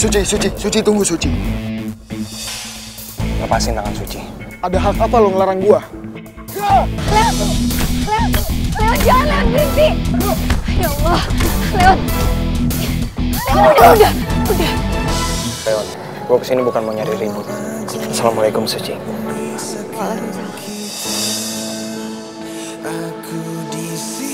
Suci, tunggu Suci. Lepasin tangan Suci. Ada hak apa lo ngelarang gua? Leon, jangan berhenti. Ya Allah, Leon. Udah. Leon, gua kesini bukan mau nyari ribut. Assalamualaikum Suci. Waalaikumsalam.